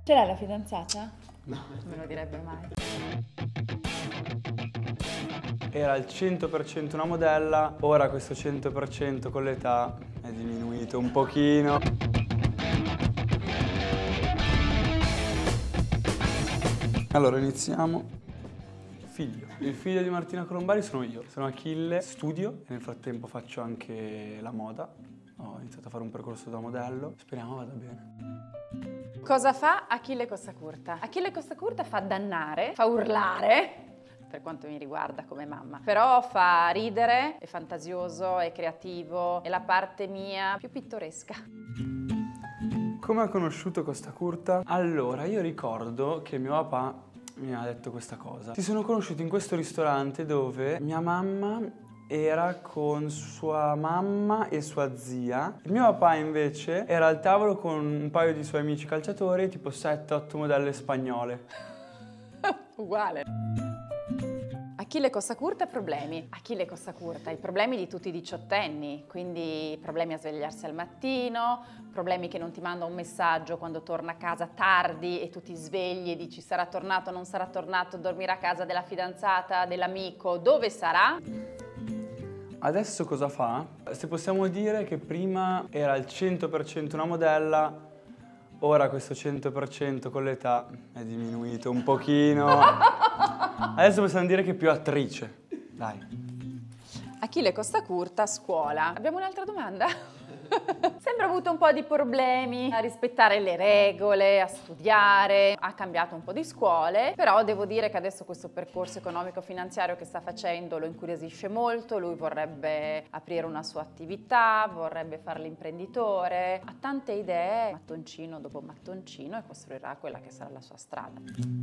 Ce l'hai la fidanzata? No. Me lo direbbe mai. Era al 100% una modella, ora questo 100% con l'età è diminuito un pochino. Allora iniziamo. Figlio. Il figlio di Martina Colombari sono io. Sono Achille, studio e nel frattempo faccio anche la moda. Ho iniziato a fare un percorso da modello, speriamo vada bene. Cosa fa Achille Cossacurta? Achille Cossacurta fa dannare, fa urlare, per quanto mi riguarda come mamma, però fa ridere, è fantasioso, è creativo, è la parte mia più pittoresca. Come ho conosciuto Cossacurta? Allora, io ricordo che mio papà mi ha detto questa cosa. Si sono conosciuti in questo ristorante dove mia mamma era con sua mamma e sua zia. Il mio papà invece era al tavolo con un paio di suoi amici calciatori, tipo 7-8 modelle spagnole. Uguale. Achille Cossacurta problemi. Achille Cossacurta, i problemi di tutti i diciottenni, quindi problemi a svegliarsi al mattino, problemi che non ti manda un messaggio quando torna a casa tardi e tu ti svegli e dici sarà tornato, non sarà tornato, dormirà a casa della fidanzata, dell'amico, dove sarà? Adesso cosa fa? Se possiamo dire che prima era al 100% una modella, ora questo 100% con l'età è diminuito un pochino. Adesso possiamo dire che è più attrice. Dai. Achille Cossacurta, scuola. Abbiamo un'altra domanda? Sembra ha avuto un po' di problemi a rispettare le regole, a studiare, ha cambiato un po' di scuole, però devo dire che adesso questo percorso economico-finanziario che sta facendo lo incuriosisce molto, lui vorrebbe aprire una sua attività, vorrebbe fare l'imprenditore, ha tante idee, mattoncino dopo mattoncino e costruirà quella che sarà la sua strada.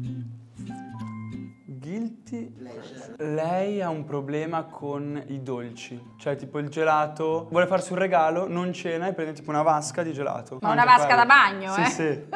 Guilty? Lei ha un problema con i dolci, cioè tipo il gelato, vuole farsi un regalo, non cena e prende tipo una vasca di gelato. Ma una vasca da bagno, sì, Sì.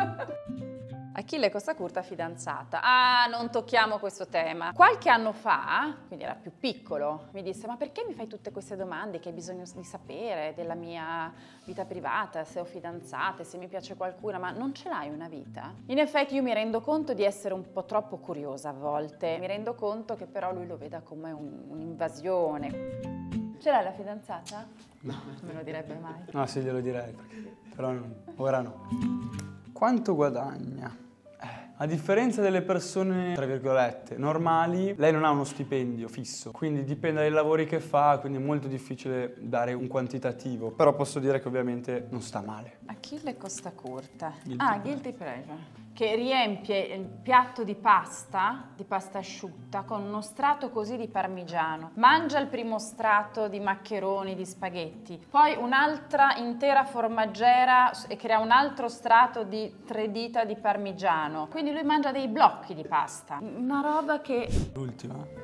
Achille Cossacurta fidanzata. Ah, non tocchiamo questo tema. Qualche anno fa, quindi era più piccolo, mi disse ma perché mi fai tutte queste domande che hai bisogno di sapere della mia vita privata, se ho fidanzate, se mi piace qualcuna, ma non ce l'hai una vita? In effetti io mi rendo conto di essere un po' troppo curiosa a volte, mi rendo conto che però lui lo veda come un'invasione. Ce l'hai la fidanzata? No. Me lo direbbe mai. No, sì, glielo direi, però ora no. Quanto guadagna? A differenza delle persone, tra virgolette, normali, lei non ha uno stipendio fisso, quindi dipende dai lavori che fa, quindi è molto difficile dare un quantitativo, però posso dire che ovviamente non sta male. Achille Cossacurta. Guilty Guilty Pleasure. Che riempie il piatto di pasta asciutta, con uno strato così di parmigiano. Mangia il primo strato di maccheroni, di spaghetti, poi un'altra intera formaggera e crea un altro strato di 3 dita di parmigiano. Quindi lui mangia dei blocchi di pasta. Una roba che... L'ultima.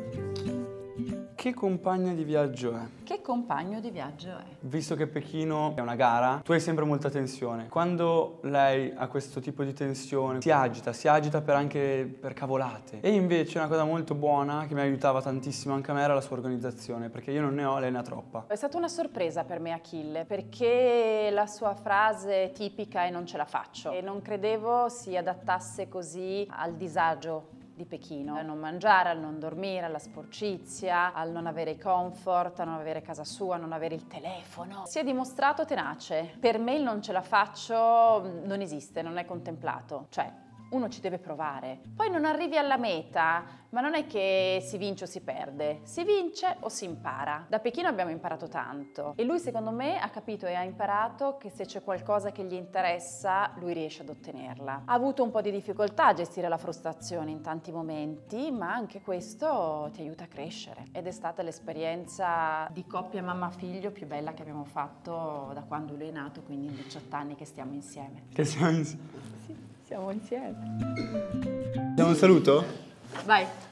Che compagna di viaggio è? Che compagno di viaggio è? Visto che Pechino è una gara, tu hai sempre molta tensione. Quando lei ha questo tipo di tensione, si agita anche per cavolate. E invece una cosa molto buona che mi aiutava tantissimo anche a me era la sua organizzazione, perché io non ne ho, lei ne ha troppa. È stata una sorpresa per me Achille, perché la sua frase tipica è non ce la faccio e non credevo si adattasse così al disagio di Pechino, al non mangiare, al non dormire, alla sporcizia, al non avere i comfort, a non avere casa sua, a non avere il telefono. Si è dimostrato tenace. Per me il non ce la faccio non esiste, non è contemplato. Cioè, uno ci deve provare. Poi non arrivi alla meta, ma non è che si vince o si perde. Si vince o si impara. Da Pechino abbiamo imparato tanto e lui secondo me ha capito e ha imparato che se c'è qualcosa che gli interessa, lui riesce ad ottenerla. Ha avuto un po' di difficoltà a gestire la frustrazione in tanti momenti, ma anche questo ti aiuta a crescere. Ed è stata l'esperienza di coppia mamma-figlio più bella che abbiamo fatto da quando lui è nato, quindi in 18 anni che stiamo insieme. Che siamo insieme. Sì, siamo insieme. Diamo un saluto? Vai.